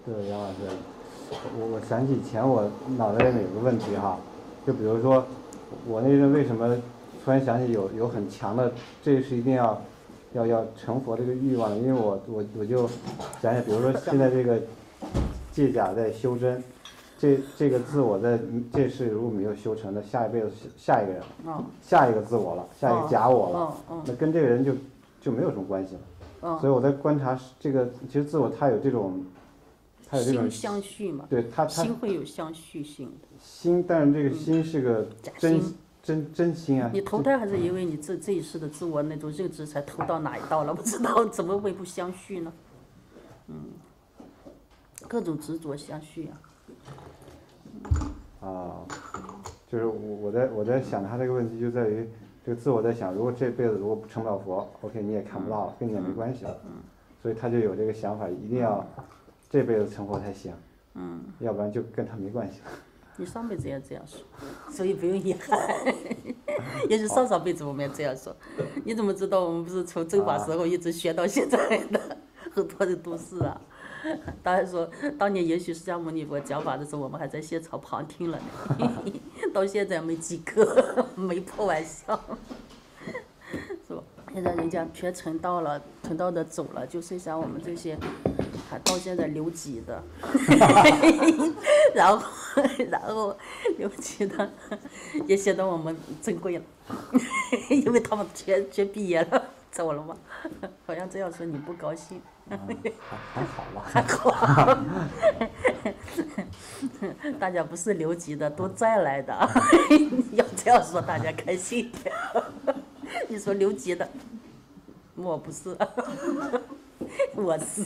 对，杨老师，我想起以前我脑袋里面有个问题哈，就比如说我那阵为什么突然想起有很强的，这是一定要成佛这个欲望的，因为我就想起，比如说现在这个借假在修真，这个自我在这世如果没有修成的，下一辈子下一个人了，下一个自我了，下一个假我了，那跟这个人就没有什么关系了。所以我在观察这个，其实自我它有这种心相续嘛， 对它心会有相续性的心，但是这个心是个真心啊。 你投胎还是因为你这一世的自我那种认知才投到哪一道了？不知道怎么会不相续呢？各种执着相续啊。 就是我在想他这个问题就在于这个自我在想，如果这辈子如果成不了佛 ，OK 你也看不到了，跟你也没关系了。所以他就有这个想法，一定要这辈子成佛才行。要不然就跟他没关系了。 你上辈子也这样说，所以不用遗憾。也许上辈子我们也这样说，你怎么知道我们不是从正法时候一直学到现在的？很多人都是啊。当然说，当年也许释迦牟尼佛讲法的时候，我们还在现场旁听了呢。到现在没几个，没破玩笑，是吧？现在人家全成道了，成道的走了，就剩下我们这些还到现在留级的，然后留级的也显得我们珍贵了，因为他们全毕业了，走了嘛。好像这样说你不高兴？ 还好吧， 还好。大家不是留级的，都再来的。要这样说，大家开心一点。你说留级的，我不是，我是，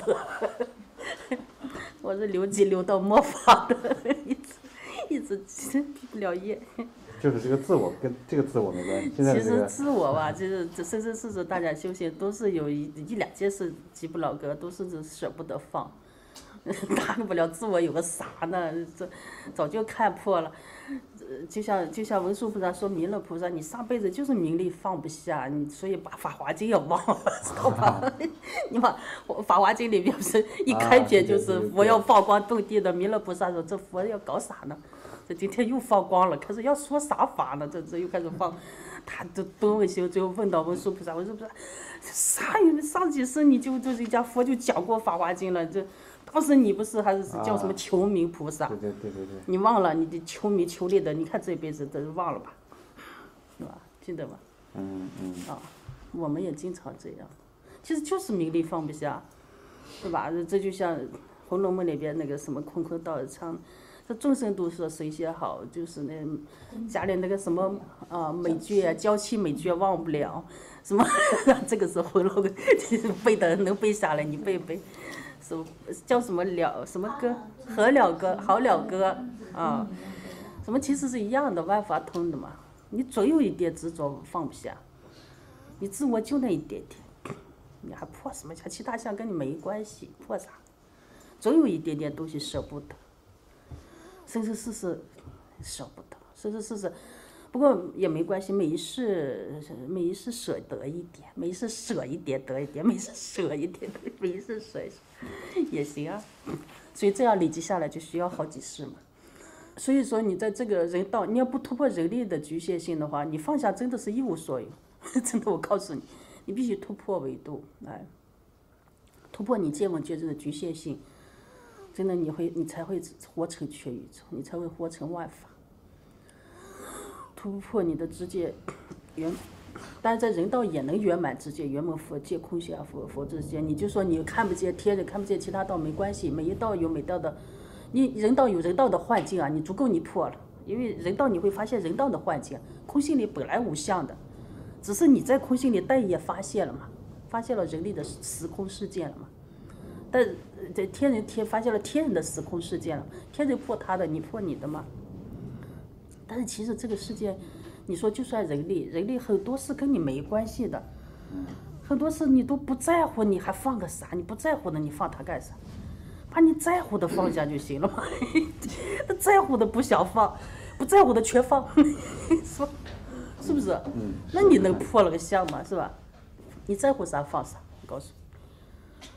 我是留级留到末法的，一直毕不了业。 就是这个自我跟这个自我没关系。现在其实自我吧，就是这生生世世大家修行都是有一两件事急不了个，都是舍不得放。大不了自我有个啥呢？这早就看破了。就像文殊菩萨说弥勒菩萨，你上辈子就是名利放不下，你所以把《法华经》要忘了，知道吧？你把《法华经》里面不是一开篇就是佛要放光动地的，弥勒菩萨说这佛要搞啥呢？这今天又放光了，可是要说啥法呢？这又开始放，他都问修，最后问到文殊菩萨，文殊菩萨，啥有上几世你就人家佛就讲过《法华经》了，这。当时你不是还是叫什么求名菩萨？ 对。 你忘了你的求名求利的，你看这辈子都忘了吧，是吧？记得吧？我们也经常这样，其实就是名利放不下，对吧？这就像《红楼梦》里边那个什么空空道唱，这众生都说谁写好，就是那家里那个什么美眷娇妻美眷忘不了，什么这个是红楼梦背的能背下来，你背。叫什么什么歌？和了歌，好了歌啊！什么其实是一样的，万法通的嘛。你总有一点执着放不下，你自我就那一点点，你还破什么相？其他相跟你没关系，破啥？总有一点点东西舍不得，生生世世舍不得，生生世世。不过也没关系，每一世舍得一点，每一世舍一点得一点，每一世舍一点得，每一世舍也行啊。所以这样累积下来就需要好几世嘛。所以说你在这个人道，你要不突破人力的局限性的话，你放下真的是一无所有。真的，我告诉你，你必须突破维度，突破你见闻觉知的局限性。真的，你才会活成全宇宙，你才会活成万法。突破你的知界圆，但是在人道也能圆满知界圆满佛界空性啊，佛之间，你就说你看不见天人，看不见其他道没关系，每一道有每道的，你人道有人道的幻境啊，你足够你破了，因为人道你会发现人道的幻境，空性里本来无相的，只是你在空性里但也发现了嘛，发现了人类的时空事件了嘛，但这天人发现了天人的时空事件了，天人破他的，你破你的嘛。但是其实这个世界，你说就算人类很多事跟你没关系的，很多事你都不在乎，你还放个啥？你不在乎的你放它干啥？把你在乎的放下就行了嘛。在乎的不想放，不在乎的全放，说是不是？那你能破了个相吗？是吧？你在乎啥放啥，我告诉你。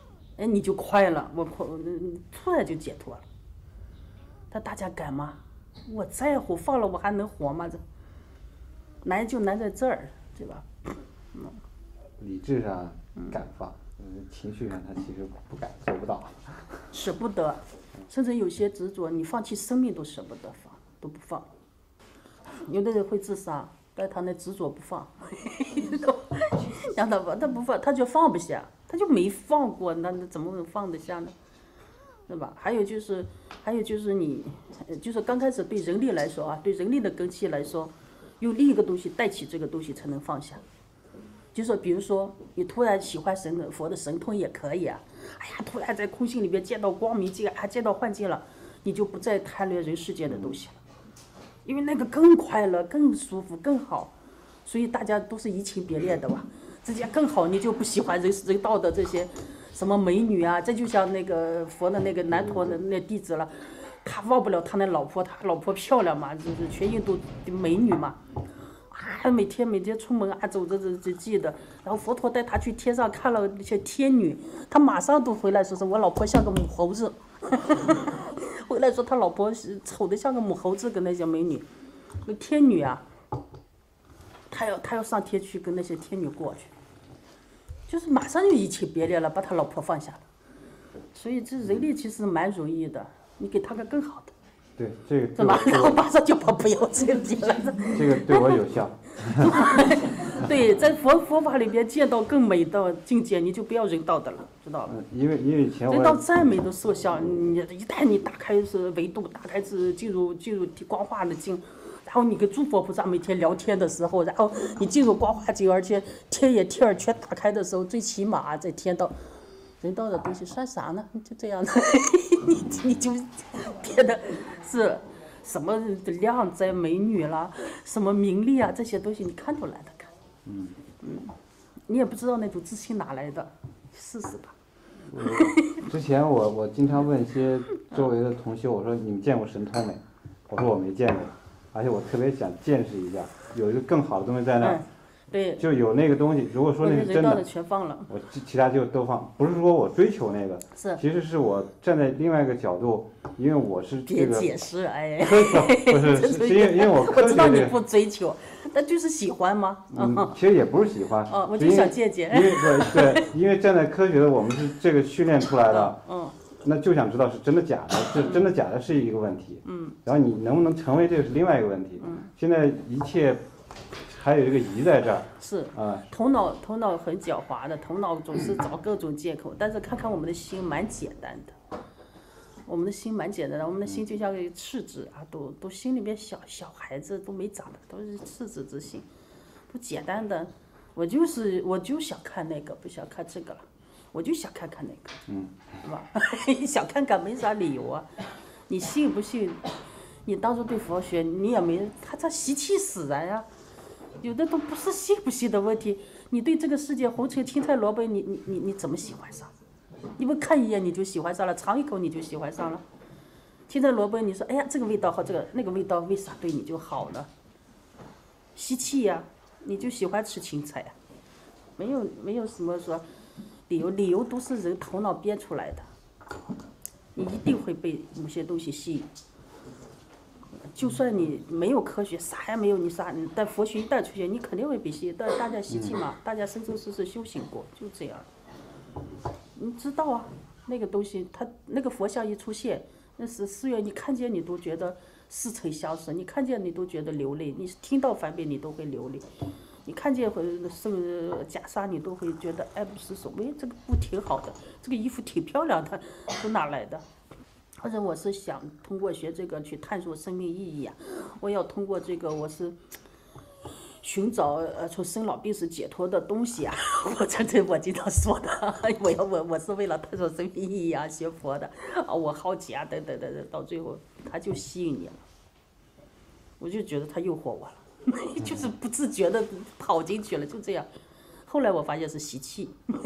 哎，你就快了，突然就解脱了。但大家敢吗？我在乎，放了我还能活吗？这难就难在这儿，对吧？ 理智上敢放，情绪上他其实不敢，做不到。 舍不得，甚至有些执着，你放弃生命都舍不得放，都不放。有的人会自杀，但他那执着不放，让他放，他不放，他就放不下，他就没放过，那怎么能放得下呢？是吧？还有就是你，就是刚开始对人力来说啊，对人力的根器来说，用另一个东西代替这个东西才能放下。就说比如说你突然喜欢佛的神通也可以啊，哎呀，突然在空性里边见到光明境，还见到幻境了，你就不再贪恋人世间的东西了，因为那个更快乐、更舒服、更好，所以大家都是移情别恋的吧，这家更好，你就不喜欢人道的这些什么美女啊，这就像那个佛的那个南陀的那弟子了，他忘不了他那老婆，他老婆漂亮嘛，就是全印度的美女嘛。啊，每天出门啊，走着记得，然后佛陀带他去天上看了那些天女，他马上都回来说是我老婆像个母猴子，回来说他老婆丑得像个母猴子，跟那些美女，那天女啊，他要上天去跟那些天女过去，就是马上就移情别恋了，把他老婆放下了，所以这人类其实蛮容易的，你给他个更好的。 对，这个是吧？然后马上就把不要这个了。 这个对我有效。 对，在佛法里边见到更美的境界，你就不要人道的了，知道吧？ 因为以前我人道再美的塑像，你一旦你打开是维度，打开是进入光化的境，然后你跟诸佛菩萨每天聊天的时候，然后你进入光化境，而且天眼天耳全打开的时候，最起码在天道。人道的东西算啥呢？就这样的，你就别的是什么靓仔美女啦，什么名利啊，这些东西你看都懒得看。你也不知道那种自信哪来的，试试吧。 之前我经常问一些周围的同学，我说你们见过神通没？我说我没见过，而且我特别想见识一下，有一个更好的东西在那儿。 对， 就有那个东西，如果说那是真的， 全放了， 我其他就都放。不是说我追求那个，其实是我站在另外一个角度，因为我是这个。 别解释，哎。 不是，是因为我科学我知道你不追求，但就是喜欢吗？ 其实也不是喜欢。 我就想见见。 因为对，因为站在科学的我们是这个训练出来的。那就想知道是真的假的，是真的假的是一个问题。然后你能不能成为这个是另外一个问题。现在一切。还有一个疑在这儿， 是头脑很狡猾的，头脑总是找各种借口，但是看看我们的心蛮简单的，我们的心蛮简单的，我们的心就像个赤子啊，都心里面小孩子都没长的，都是赤子之心，都简单的，我就想看那个，不想看这个了，我就想看看那个，是吧？想看看没啥理由啊，你信不信？你当初对佛学你也没，他这习气使然呀。有的都不是信不信的问题，你对这个世界红尘青菜萝卜，你怎么喜欢上？你不看一眼你就喜欢上了，尝一口你就喜欢上了。青菜萝卜，你说哎呀这个味道好，这个那个味道为啥对你就好了？吸气呀，你就喜欢吃青菜呀，没有什么说理由都是人头脑编出来的，你一定会被某些东西吸引。就算你没有科学，啥也没有，但佛学一旦出现，你肯定会被吸引。但大家吸气嘛，大家生生世世修行过，就这样。你知道啊，那个东西，它那个佛像一出现，那是寺院，你看见你都觉得似曾相识，你看见你都觉得流泪，你听到梵呗你都会流泪，你看见圣袈裟你都会觉得爱不释手。哎，这个布挺好的，这个衣服挺漂亮的，都哪来的？或者我是想通过学这个去探索生命意义啊，我要通过这个我是寻找从生老病死解脱的东西啊，我经常说的，我是为了探索生命意义啊，学佛的啊，我好奇啊，等，到最后他就吸引你了，我就觉得他诱惑我了，就是不自觉的跑进去了，就这样。后来我发现是习气，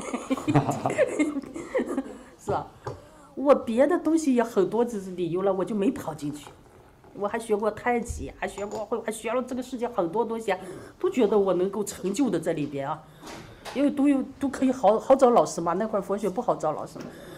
是吧？我别的东西也很多只是理由了，我就没跑进去。我还学过太极，还学了这个世界很多东西啊，都觉得我能够成就的在里边啊，因为都可以好找老师嘛。那会儿佛学不好找老师，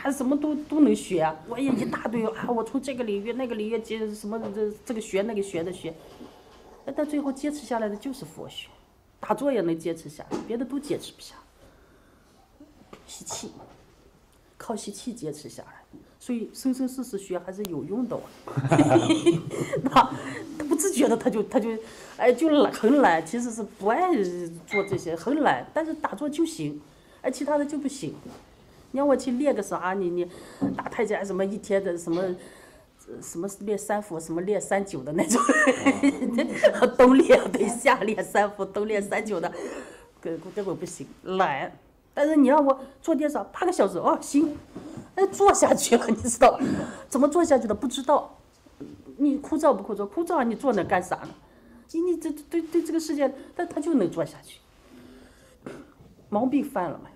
啊，什么都能学啊，我也一大堆啊，我从这个领域那个领域接什么这个学那个学的学，但最后坚持下来的就是佛学，打坐也能坚持下来，别的都坚持不下。吸气，靠吸气坚持下来，所以生生世世学还是有用的他不自觉的他就哎就懒很懒，其实是不爱做这些，很懒，但是打坐就行，哎其他的就不行。你让我去练个啥？你打太极什么一天的什么练三伏，什么练39的那种，冬练对夏练3伏，冬练39的，根本不行，懒。但是你让我坐垫上8个小时，哦行，哎坐下去了，你知道怎么坐下去的？不知道，你枯燥不枯燥？枯燥，你坐那干啥呢？你这对这个世界，但他就能坐下去，毛病犯了嘛？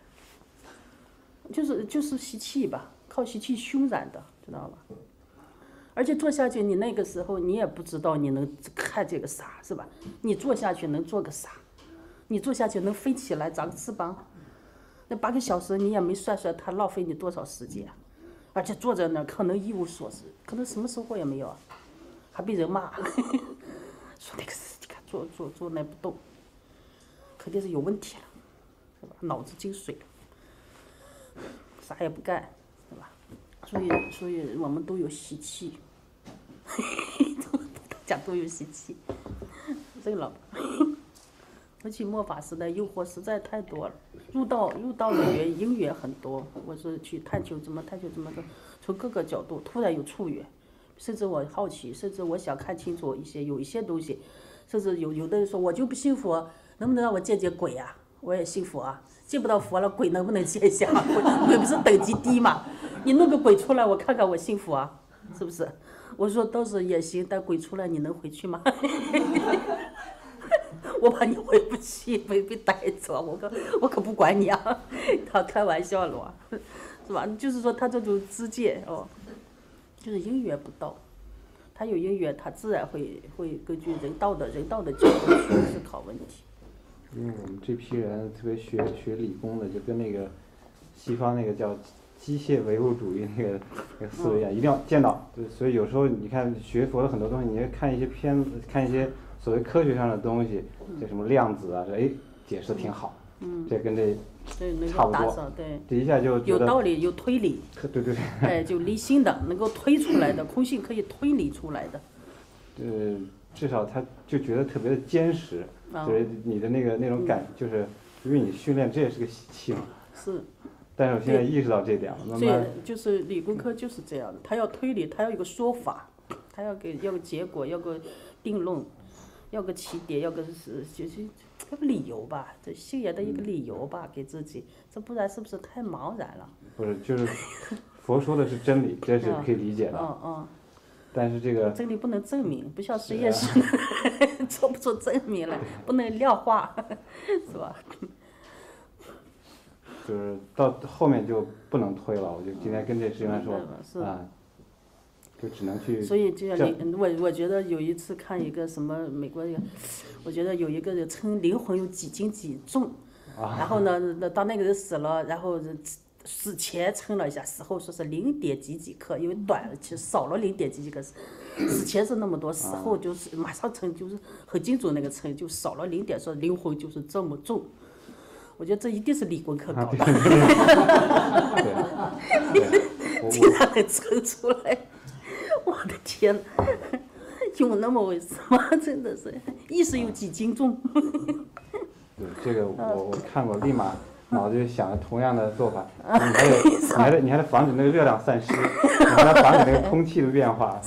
就是吸气吧，靠吸气熏染的，知道吧？而且坐下去，你那个时候你也不知道你能看这个啥，是吧？你坐下去能做个啥？你坐下去能飞起来，长个翅膀？那8个小时你也没算它浪费你多少时间，而且坐在那儿可能一无所事，可能什么收获也没有，还被人骂，说那个你看坐那不动，肯定是有问题了，是吧？脑子进水了，啥也不干，是吧？所以我们都有习气，大家都有习气，认了吧。而且末法时代诱惑实在太多了，入道的因缘很多。我是去探究怎么的，从各个角度突然有触缘，甚至我好奇，甚至我想看清楚有一些东西，甚至有的人说我就不信佛，能不能让我见见鬼啊？我也信佛啊，见不到佛了，鬼能不能见一下？鬼不是等级低嘛？你弄个鬼出来，我看看我信佛啊，是不是？我说倒是也行，但鬼出来你能回去吗？我怕你回不去，被带走，我可不管你啊！他开玩笑了哇，是吧？就是说他这种知见哦，就是因缘不到，他有因缘，他自然会根据人道的角度去思考问题。 因为我们这批人特别学理工的，就跟那个西方那个叫机械唯物主义那个思维啊，一定要见到。所以有时候你看学佛的很多东西，你看一些片子，看一些所谓科学上的东西，这什么量子啊，哎，解释挺好。这跟这差不多。 对， 这一下就有道理，有推理。 对。 哎，就理性的，能够推出来的，空性可以推理出来的。 至少他就觉得特别的坚实，就是你的那种感，就是因为你训练，这也是个习气嘛。 是。 但是我现在意识到这点了，慢慢。 所以就是理工科就是这样的，他要推理，他要有个说法，他要个结果，要个定论，要个起点，要个理由吧，这信仰的一个理由吧，给自己，这不然是不是太茫然了？ 不是，就是佛说的是真理，这是可以理解的。但是这个真理不能证明，不像实验室做不出证明来，不能量化，是吧？ 就是到后面就不能推了，我就今天跟这师兄说啊，就只能去。 所以就像我觉得有一次看一个什么美国人，我觉得有一个人称灵魂有几斤几重，然后呢，当那个人死了，然后死前称了一下，死后说是0点几几克，因为短了，其实少了0点几几克，死前是那么多，死后就是马上称，就是很精准那个称，就少了0点，说灵魂就是这么重。我觉得这一定是理工科搞的，竟然能称出来，我的天哪，有那么回事吗？真的是，意识有几斤重？ 对，这个我看过，立马脑子就想着同样的做法，你还得防止那个热量散失，你还得防止那个空气的变化，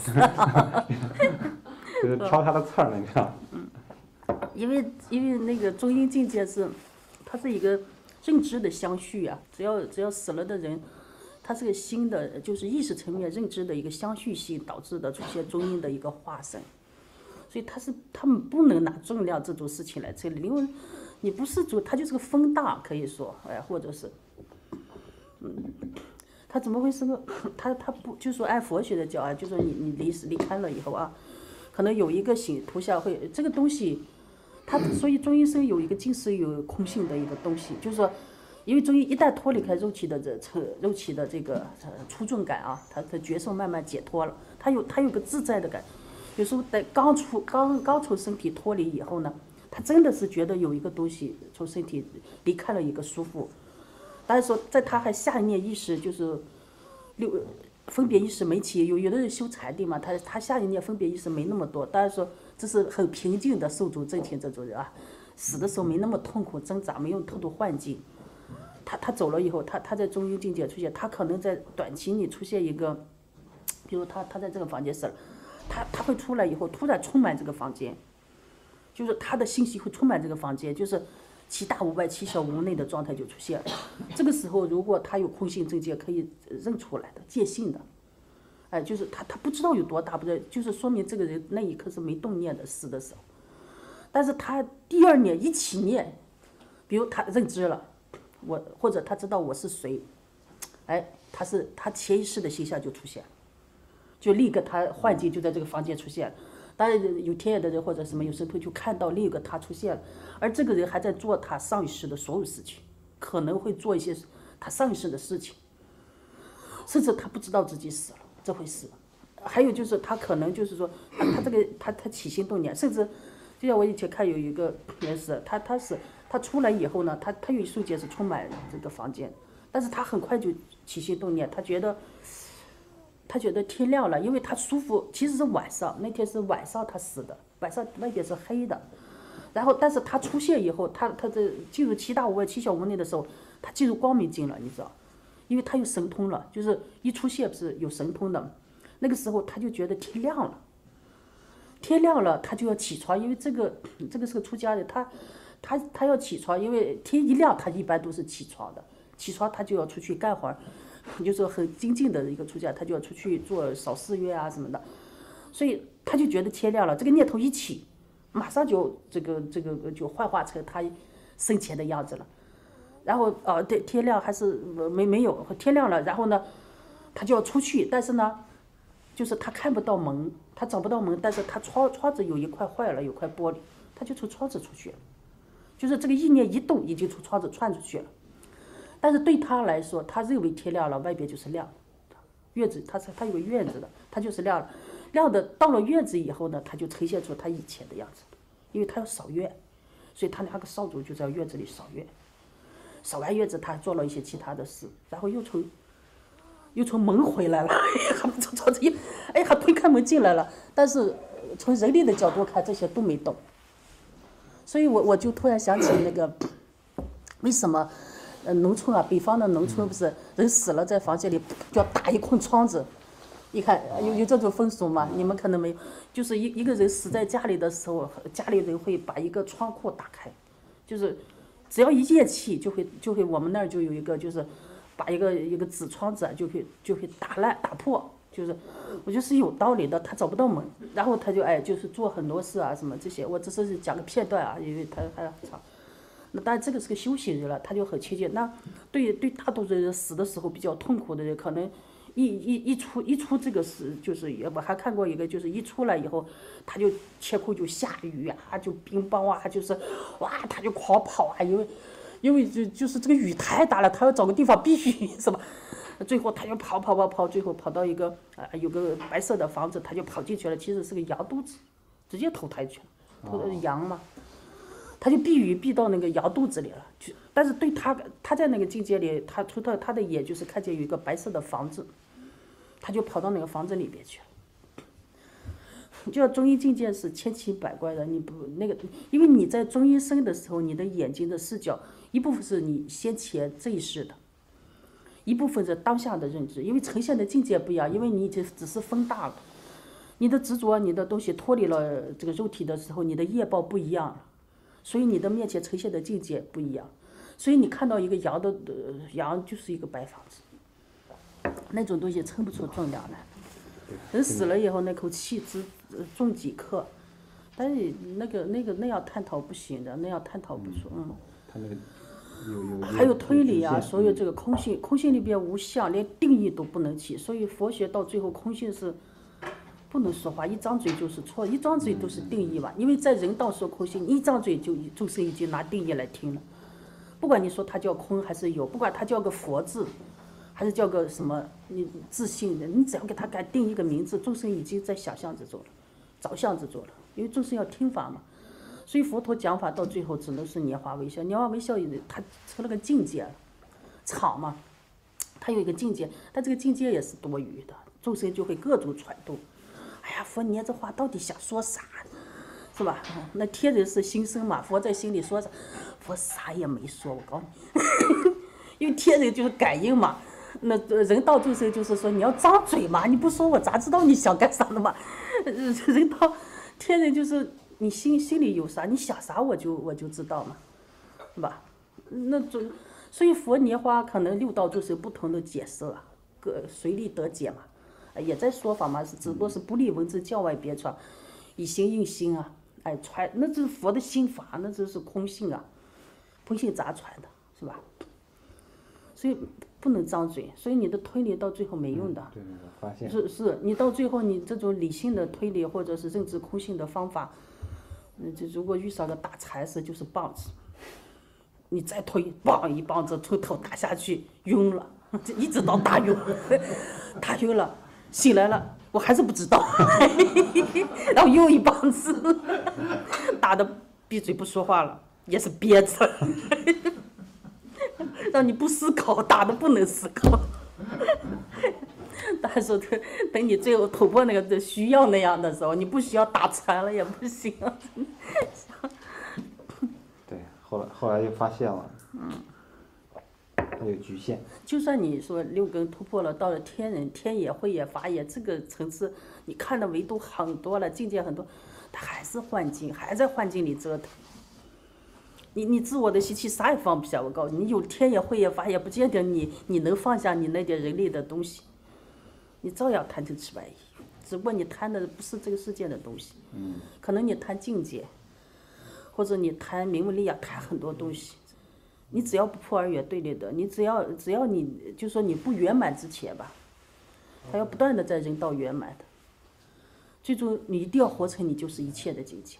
就是挑它的刺儿呢，你知道？ 因为那个中阴境界是。它是一个认知的相续啊，只要死了的人，它是个新的，就是意识层面认知的一个相续性导致的出现中阴的一个化身，所以他们不能拿重量这种事情来测理，因为你不是主，它就是个风大可以说，哎，或者是，它怎么会是个，它不就说按佛学的教啊，就说你离开了以后啊，可能有一个图像会这个东西。所以中阴身有一个近似有空性的一个东西，就是说， 因为中医一旦脱离开肉体的这个粗重感啊，他的觉受慢慢解脱了，他有个自在的感。有时候在刚从身体脱离以后呢，他真的是觉得有一个东西从身体离开了一个舒服。但是说在他还下一念意识就是分别意识没起，有的人修禅定嘛，他下一念分别意识没那么多，当然说这是很平静的寿终正寝这种人啊，死的时候没那么痛苦挣扎，没有特多幻境。他走了以后，他在中阴境界出现，他可能在短期里出现一个，比如他在这个房间死了，他会出来以后突然充满这个房间，就是他的信息会充满这个房间，就是其大无外其小无内的状态就出现了。这个时候如果他有空性正见可以认出来的见性的，哎，就是他不知道有多大，不知道，就是说明这个人那一刻是没动念的死的时候，但是他第二念一起念，比如他认知了。或者他知道我是谁，哎，他潜意识的形象就出现，就立刻他幻境就在这个房间出现。当然有天眼的人或者什么有神通就看到另一个他出现了，而这个人还在做他上一世的所有事情，可能会做一些他上一世的事情，甚至他不知道自己死了这回事。还有就是他可能就是说他起心动念，甚至就像我以前看有一个人是他出来以后呢，他有一瞬间是充满这个房间，但是他很快就起心动念，他觉得天亮了，因为他舒服，其实是晚上，那天是晚上他死的，晚上外边是黑的，然后但是他出现以后，他在进入七大无外七小无内的时候，他进入光明境了，你知道，因为他有神通了，就是一出现不是有神通的，那个时候他就觉得天亮了，他就要起床，因为这个是个出家人，他要起床，因为天一亮，他一般都是起床的。起床他就要出去干活儿，就是很精进的一个出家，他就要出去做扫寺院啊什么的。所以他就觉得天亮了，这个念头一起，马上就这个就幻化成他生前的样子了。然后对，天亮还是没有天亮了，然后呢，他就要出去，但是呢，就是他看不到门，他找不到门，但是他窗子有一块坏了，有块玻璃，他就从窗子出去了。就是这个意念一动，已经从窗子窜出去了。但是对他来说，他认为天亮了，外边就是亮的。院子，他有个院子的，他就是亮了。亮的到了院子以后呢，他就呈现出他以前的样子，因为他要扫院，所以他那个少主就在院子里扫院。扫完院子，他还做了一些其他的事，然后又从门回来了，还推开门进来了。但是从人类的角度看，这些都没动。所以我就突然想起那个，为什么，农村啊，北方的农村不是人死了在房间里就要打一空窗子，你看有这种风俗吗？你们可能没有，就是一个人死在家里的时候，家里人会把一个窗户打开，就是只要一咽气就会我们那儿就有一个就是把一个纸窗子就会打破。就是我觉得是有道理的，他找不到门，然后他就就是做很多事啊什么这些，我只是讲个片段啊，因为他还长。那当然这个是个修行人了，他就很亲近。那对大多数人死的时候比较痛苦的人，可能一出这个事，就是我还看过一个，就是一出来以后，他就天空就下雨啊，就冰雹啊，就是哇他就狂跑啊，因为就是这个雨太大了，他要找个地方避雨是吧？最后他就跑，最后跑到一个有个白色的房子，他就跑进去了。其实是个羊肚子，直接投胎去了，投的羊嘛，他就避雨避到那个羊肚子里了。但是对他在那个境界里，他出到他的眼就是看见有一个白色的房子，他就跑到那个房子里边去了。就像中医境界是千奇百怪的，你不那个，因为你在中医生的时候，你的眼睛的视角一部分是你先前这一世的。一部分是当下的认知，因为呈现的境界不一样，因为你只是风大了，你的执着，你的东西脱离了这个肉体的时候，你的业报不一样了，所以你的面前呈现的境界不一样，所以你看到一个羊就是一个白房子，那种东西称不出重量来，人死了以后那口气只重几克，但是那样探讨不行的，那样探讨不出， 他那个。 还有推理啊，所有这个空性里边无相，连定义都不能起，所以佛学到最后空性是不能说话，一张嘴就是错，一张嘴都是定义嘛。因为在人道说空性，一张嘴就众生已经拿定义来听了， 不管你说它叫空还是有，不管它叫个佛字，还是叫个什么，你自信的，你只要给它定一个名字，众生已经在想象之中了，着相之中了，因为众生要听法嘛。所以佛陀讲法到最后只能是拈花微笑，拈花微笑它成了个境界了，场嘛，它有一个境界，但这个境界也是多余的，众生就会各种揣度。哎呀，佛捏这话到底想说啥，是吧？那天人是心声嘛，佛在心里说啥，佛啥也没说，我告诉你，因为天人就是感应嘛，那人道众生就是说你要张嘴嘛，你不说我咋知道你想干啥的嘛？人道天人就是你心里有啥，你想啥我就知道嘛，是吧？所以佛拈花可能六道众生不同的解释啊，各随力得解嘛。也在说法嘛，只不过是不立文字，教外别传，以心应心啊，哎传，那这是佛的心法，那这是空性啊，空性咋传的，是吧？所以不能张嘴，所以你的推理到最后没用的。 对，发现是你到最后你这种理性的推理或者是认知空性的方法，这如果遇上个打禅师就是棒子，你再推，棒一棒子从头打下去，晕了，一直到打晕，打晕了。醒来了，我还是不知道，然后又一棒子，打的闭嘴不说话了，也是憋着，让你不思考，打的不能思考。但是等你最后突破那个需要那样的时候，你不需要打禅了也不行。 对，后来就发现了。它有局限。 就算你说六根突破了，到了天人、天也、慧也、法也这个层次，你看的维度很多了，境界很多，它还是幻境，还在幻境里折腾。你自我的习气啥也放不下，我告诉你，你有天也、慧也、法也，不见得你能放下你那点人类的东西，你照样贪嗔痴慢疑，只不过你贪的不是这个世界的东西，可能你贪境界，或者你贪名闻利养，贪很多东西。你只要不破二元对立的，你只要你就说你不圆满之前吧，还要不断的在人道圆满的，最终你一定要活成你就是一切的境界，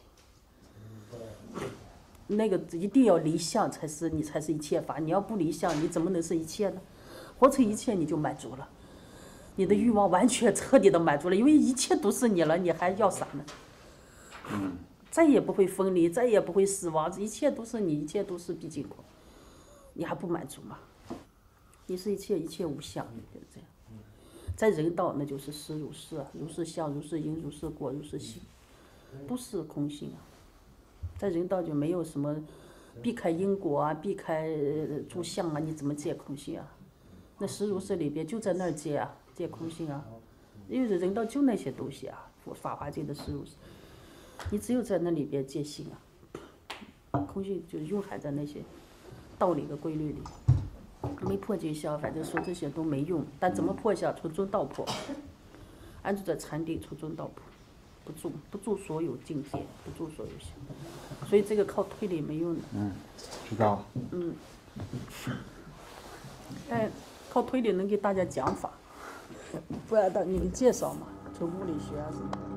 那个一定要离相才是一切法，你要不离相，你怎么能是一切呢？活成一切你就满足了，你的欲望完全彻底的满足了，因为一切都是你了，你还要啥呢？再也不会分离，再也不会死亡，一切都是你，一切都是毕竟空。你还不满足吗？你是一切，一切无相，就是这样。在人道那就是实如是啊，如是相，如是因，如是果，如是性，都是空性啊。在人道就没有什么避开因果啊，避开诸相啊，你怎么解空性啊？那实如是里边就在那儿解啊，解空性啊。因为人道就那些东西啊，法华经的实如是，你只有在那里边解性啊，空性就蕴含在那些道理的规律里，没破就消，反正说这些都没用。但怎么破消？从中道破，安住在禅定，从中道破，不住所有境界，不住所有相。所以这个靠推理没用的。 知道了。 靠推理能给大家讲法，不然的你们介绍嘛，从物理学啊什么的。